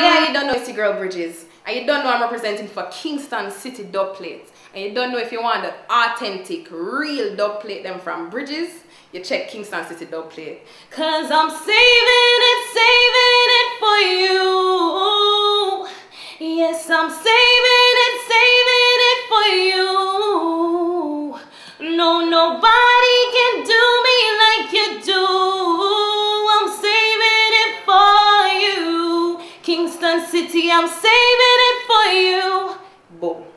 Yeah, you don't know it's your girl Bridgez. And you don't know I'm representing for Kingston City Dubplates. And you don't know if you want the authentic, real dubplate them from Bridgez, you check Kingston City Dubplate. Cause I'm saving it for you. Yes, I'm saving it for you. No, nobody can do me like you do. I'm saving it for you. Kingston City, I'm saving it for you. Boom.